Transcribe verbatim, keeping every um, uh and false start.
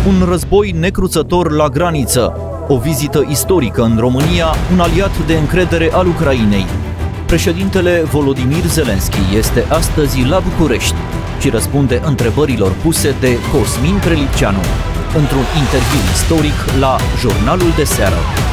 Un război necruțător la graniță, o vizită istorică în România, un aliat de încredere al Ucrainei. Președintele Volodymyr Zelensky este astăzi la București și răspunde întrebărilor puse de Cosmin Prelipceanu într-un interviu istoric la Jurnalul de Seară.